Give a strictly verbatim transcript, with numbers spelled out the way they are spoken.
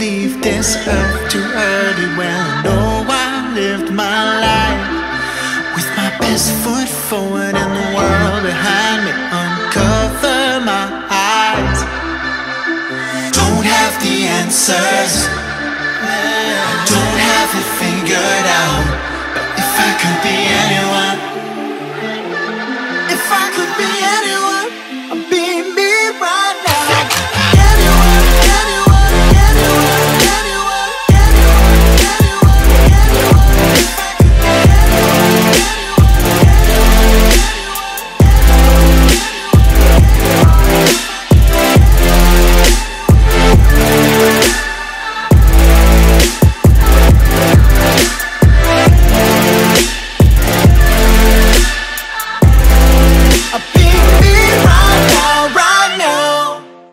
leave this earth too early. Well, I know I lived my life with my best foot forward and the world behind me. Uncover my eyes. Don't have the answers, don't have it figured